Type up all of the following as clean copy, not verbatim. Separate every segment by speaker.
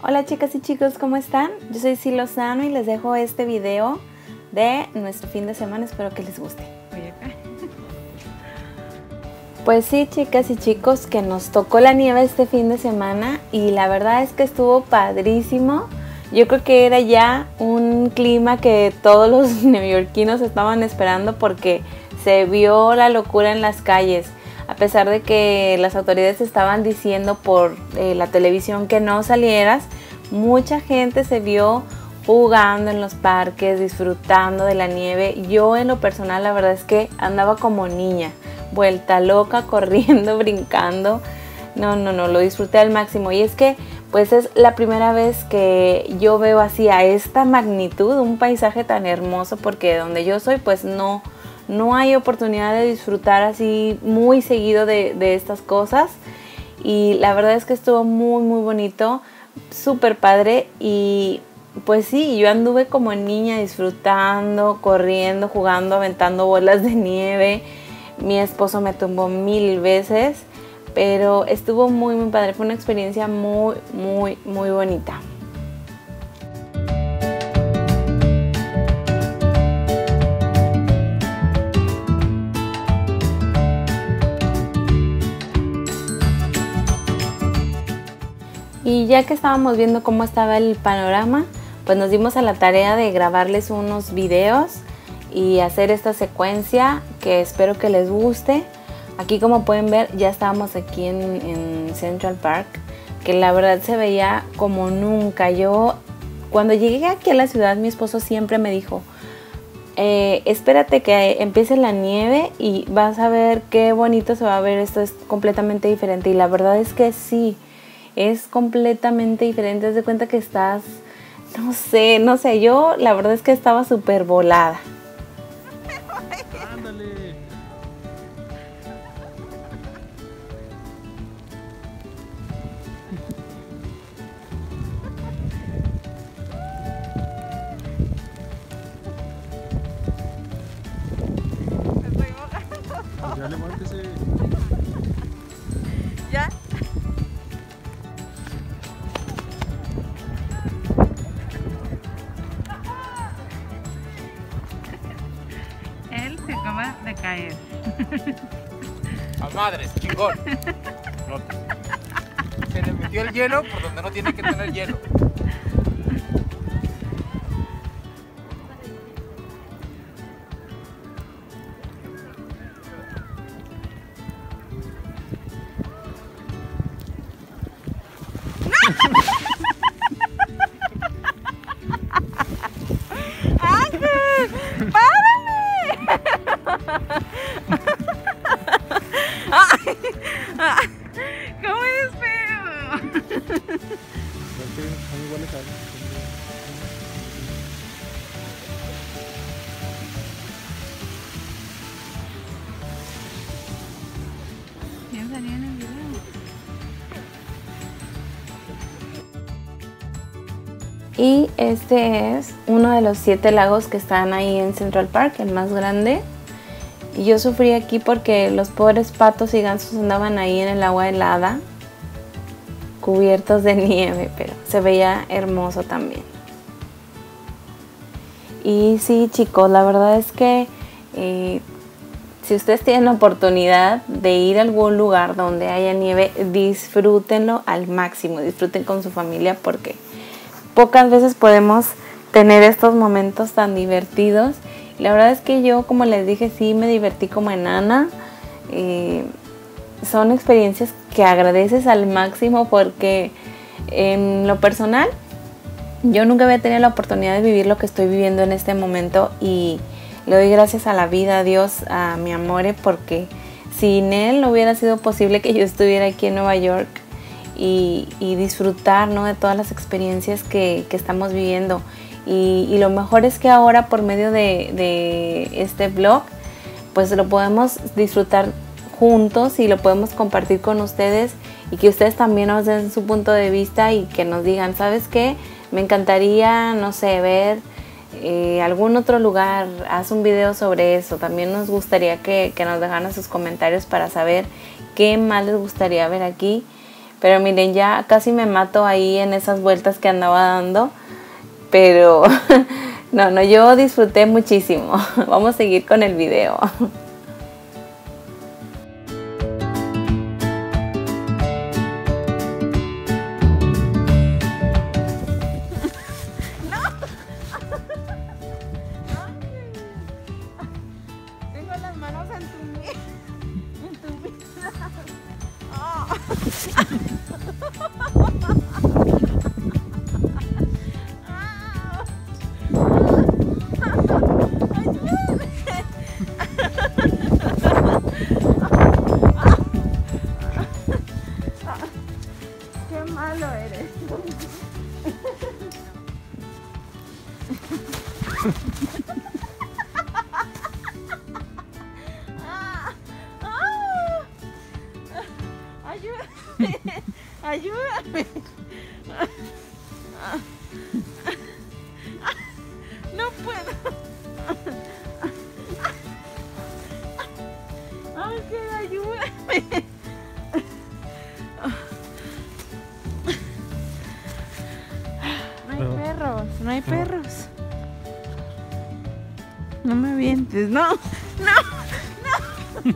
Speaker 1: Hola chicas y chicos, ¿cómo están? Yo soy Si Lozano y les dejo este video de nuestro fin de semana, espero que les guste. Pues sí, chicas y chicos, que nos tocó la nieve este fin de semana y la verdad es que estuvo padrísimo. Yo creo que era ya un clima que todos los neoyorquinos estaban esperando porque se vio la locura en las calles. A pesar de que las autoridades estaban diciendo por la televisión que no salieras, mucha gente se vio jugando en los parques, disfrutando de la nieve. Yo en lo personal la verdad es que andaba como niña, vuelta loca, corriendo, brincando. No, lo disfruté al máximo. Y es que pues es la primera vez que yo veo así a esta magnitud un paisaje tan hermoso, porque donde yo soy pues no hay oportunidad de disfrutar así muy seguido de estas cosas. Y la verdad es que estuvo muy bonito, súper padre. Y pues sí, yo anduve como niña disfrutando, corriendo, jugando, aventando bolas de nieve. Mi esposo me tumbó 1000 veces, pero estuvo muy padre. Fue una experiencia muy bonita. Y ya que estábamos viendo cómo estaba el panorama, pues nos dimos a la tarea de grabarles unos videos y hacer esta secuencia que espero que les guste. Aquí, como pueden ver, ya estábamos aquí en Central Park, que la verdad se veía como nunca. Yo cuando llegué aquí a la ciudad, mi esposo siempre me dijo, espérate que empiece la nieve y vas a ver qué bonito se va a ver, esto es completamente diferente. Y la verdad es que sí, es completamente diferente. Haz de cuenta que estás, no sé, yo la verdad es que estaba súper volada.
Speaker 2: Ándale.
Speaker 3: Me estoy mojando.
Speaker 2: Ya levántese.
Speaker 3: ¿Ya? Él se acaba de caer.
Speaker 4: A madres, chingón. No. Se le metió el hielo por donde no tiene que tener hielo.
Speaker 3: ¿Cómo eres feo? ¿Quién salió en el video?
Speaker 1: Y este es uno de los 7 lagos que están ahí en Central Park, el más grande. Y yo sufrí aquí porque los pobres patos y gansos andaban ahí en el agua helada, cubiertos de nieve, pero se veía hermoso también. Y sí, chicos, la verdad es que si ustedes tienen la oportunidad de ir a algún lugar donde haya nieve, disfrútenlo al máximo, disfruten con su familia, porque pocas veces podemos tener estos momentos tan divertidos. Y la verdad es que yo, como les dije, sí me divertí como enana. Son experiencias que agradeces al máximo, porque en lo personal yo nunca había tenido la oportunidad de vivir lo que estoy viviendo en este momento, y le doy gracias a la vida, a Dios, a mi amore, porque sin él no hubiera sido posible que yo estuviera aquí en Nueva York y disfrutar, ¿no?, de todas las experiencias que estamos viviendo. Y lo mejor es que ahora, por medio de este vlog, pues lo podemos disfrutar juntos y lo podemos compartir con ustedes, y que ustedes también nos den su punto de vista y que nos digan, ¿sabes qué? Me encantaría, no sé, ver algún otro lugar, haz un video sobre eso. También nos gustaría que nos dejaran sus comentarios para saber qué más les gustaría ver aquí. Pero miren, ya casi me mato ahí en esas vueltas que andaba dando. Pero no, yo disfruté muchísimo. Vamos a seguir con el video.
Speaker 3: Tengo las manos en tu vida. Qué malo eres. Ayúdame. Ayúdame. No puedo. Ángel, ayúdame. No hay perros, no hay perros. No me avientes, no, no, no.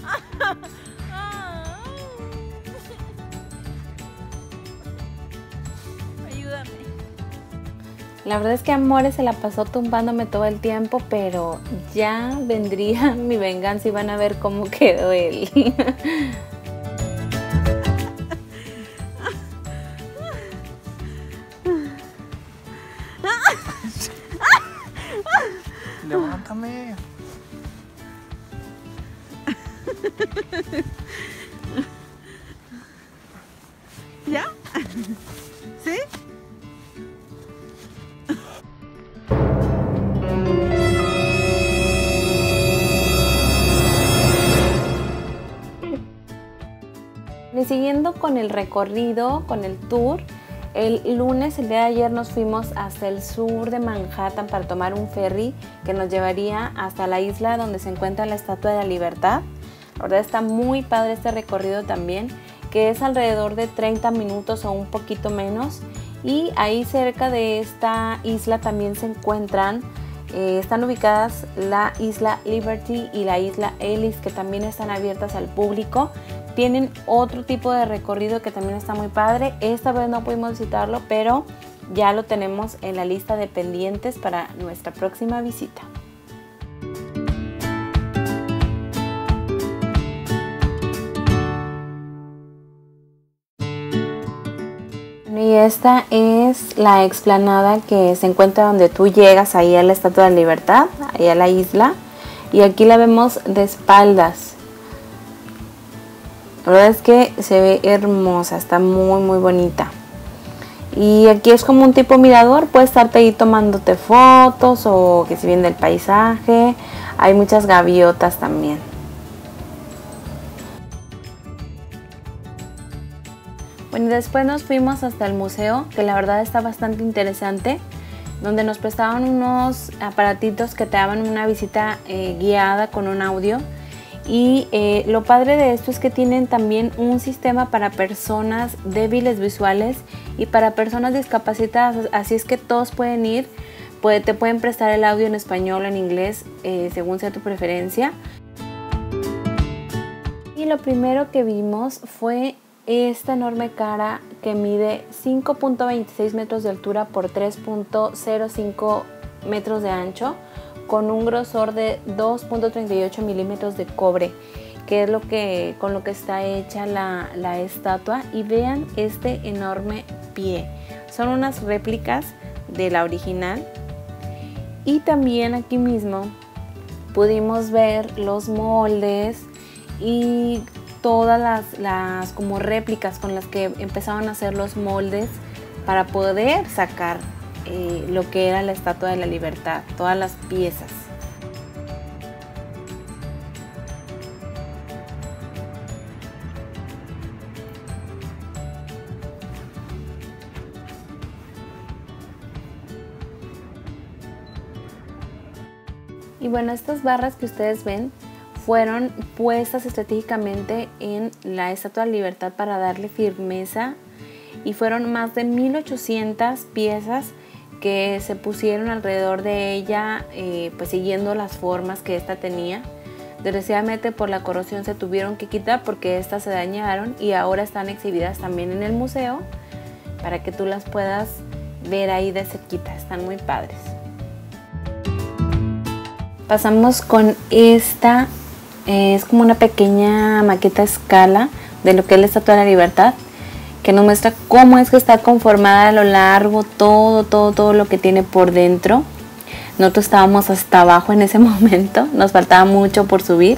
Speaker 3: Ayúdame.
Speaker 1: La verdad es que Amores se la pasó tumbándome todo el tiempo, pero ya vendría mi venganza y van a ver cómo quedó él.
Speaker 4: Levántame.
Speaker 3: ¿Ya? ¿Sí?
Speaker 1: Y siguiendo con el recorrido, con el tour, el lunes, el día de ayer, nos fuimos hasta el sur de Manhattan para tomar un ferry que nos llevaría hasta la isla donde se encuentra la Estatua de la Libertad. La verdad está muy padre este recorrido también, que es alrededor de 30 minutos o un poquito menos. Y ahí cerca de esta isla también se encuentran, están ubicadas la isla Liberty y la isla Ellis, que también están abiertas al público. Tienen otro tipo de recorrido que también está muy padre. Esta vez no pudimos visitarlo, pero ya lo tenemos en la lista de pendientes para nuestra próxima visita. Y esta es la explanada que se encuentra donde tú llegas ahí a la Estatua de la Libertad, ahí a la isla. Y aquí la vemos de espaldas. La verdad es que se ve hermosa, está muy bonita. Y aquí es como un tipo mirador, puedes estarte ahí tomándote fotos o que si viene el paisaje. Hay muchas gaviotas también. Bueno, y después nos fuimos hasta el museo, que la verdad está bastante interesante, donde nos prestaban unos aparatitos que te daban una visita guiada con un audio. Y lo padre de esto es que tienen también un sistema para personas débiles visuales y para personas discapacitadas, así es que todos pueden ir, te pueden prestar el audio en español o en inglés, según sea tu preferencia. Y lo primero que vimos fue esta enorme cara que mide 5.26 metros de altura por 3.05 metros de ancho, con un grosor de 2.38 milímetros de cobre, que es con lo que está hecha la estatua. Y vean este enorme pie, son unas réplicas de la original. Y también aquí mismo pudimos ver los moldes y todas las como réplicas con las que empezaban a hacer los moldes para poder sacar lo que era la Estatua de la Libertad, todas las piezas. Y bueno, estas barras que ustedes ven fueron puestas estratégicamente en la Estatua de la Libertad para darle firmeza, y fueron más de 1800 piezas que se pusieron alrededor de ella, pues siguiendo las formas que esta tenía. Desgraciadamente por la corrosión se tuvieron que quitar porque estas se dañaron, y ahora están exhibidas también en el museo para que tú las puedas ver ahí de cerquita. Están muy padres. Pasamos con esta, es como una pequeña maqueta a escala de lo que es la Estatua de la Libertad, que nos muestra cómo es que está conformada a lo largo, todo lo que tiene por dentro. Nosotros estábamos hasta abajo en ese momento, nos faltaba mucho por subir.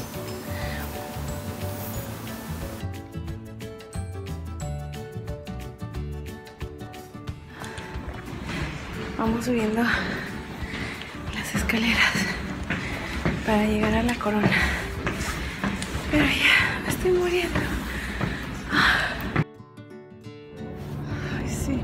Speaker 1: Vamos subiendo las escaleras para llegar a la corona, pero ya me estoy muriendo. Ay, sí.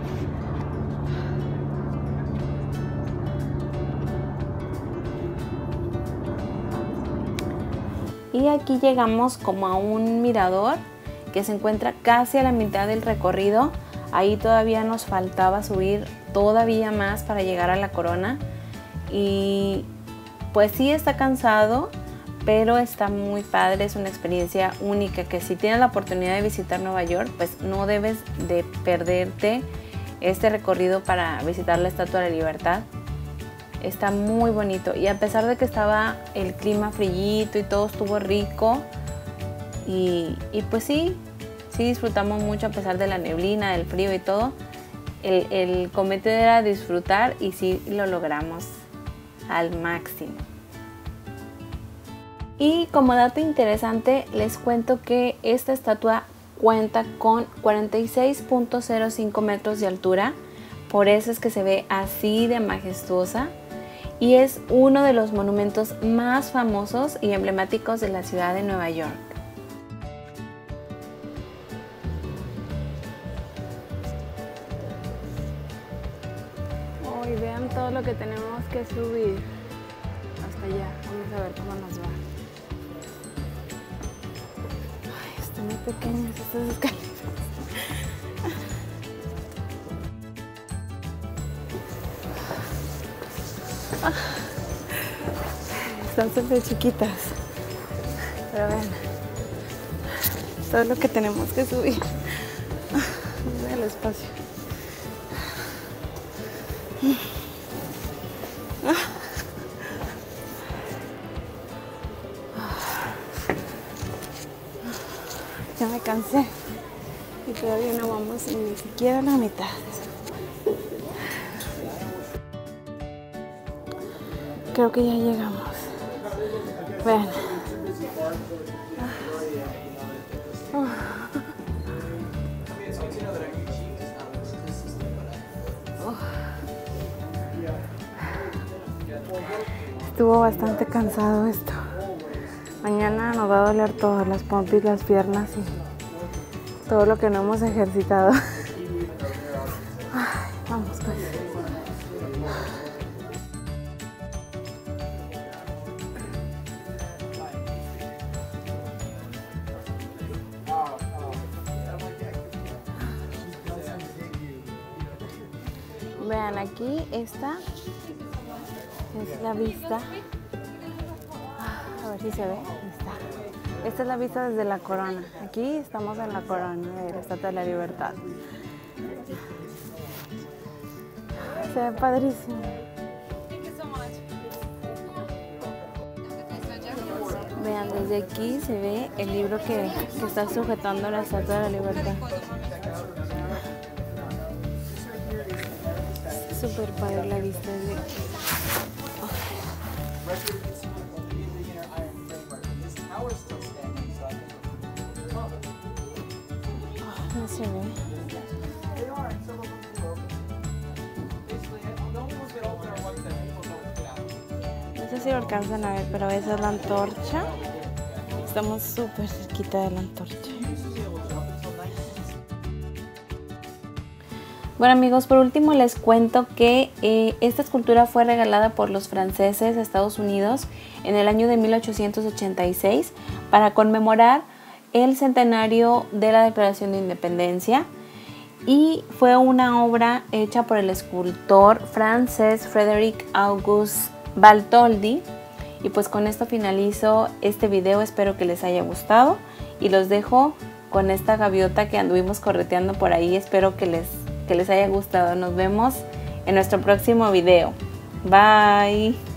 Speaker 1: Y aquí llegamos como a un mirador que se encuentra casi a la mitad del recorrido. Ahí todavía nos faltaba subir todavía más para llegar a la corona, y pues sí está cansado, pero está muy padre. Es una experiencia única que si tienes la oportunidad de visitar Nueva York, pues no debes de perderte este recorrido para visitar la Estatua de la Libertad. Está muy bonito, y a pesar de que estaba el clima frillito y todo estuvo rico, y pues sí disfrutamos mucho a pesar de la neblina, del frío y todo. El cometido era disfrutar, y sí lo logramos al máximo. Y como dato interesante les cuento que esta estatua cuenta con 46.05 metros de altura, por eso es que se ve así de majestuosa, y es uno de los monumentos más famosos y emblemáticos de la ciudad de Nueva York. Hoy vean todo lo que tenemos que subir hasta allá. Vamos a ver cómo nos va. Ay, están muy pequeñas estas escaleras. Están súper chiquitas, pero vean todo lo que tenemos que subir. Vean el espacio. Ya me cansé y todavía no vamos ni siquiera a la mitad. Creo que ya llegamos. Vean. Estuvo bastante cansado esto. Mañana nos va a doler todo, las pompis, las piernas y todo lo que no hemos ejercitado. Ay, vamos pues. Vean, aquí esta es la vista. A ver si se ve. Esta es la vista desde la corona. Aquí estamos en la corona de la Estatua de la Libertad. Se ve padrísimo. Vean, desde aquí se ve el libro que está sujetando la Estatua de la Libertad. Súper padre la vista desde aquí. No se ve. No sé si lo alcanzan a ver, pero esa es la antorcha. Estamos súper cerquita de la antorcha. Bueno amigos, por último les cuento que esta escultura fue regalada por los franceses a Estados Unidos en el año de 1886 para conmemorar el centenario de la Declaración de Independencia, y fue una obra hecha por el escultor francés Frédéric Auguste Bartholdi. Y pues con esto finalizo este video, espero que les haya gustado y los dejo con esta gaviota que anduvimos correteando por ahí. Espero que les haya gustado. Nos vemos en nuestro próximo video. Bye.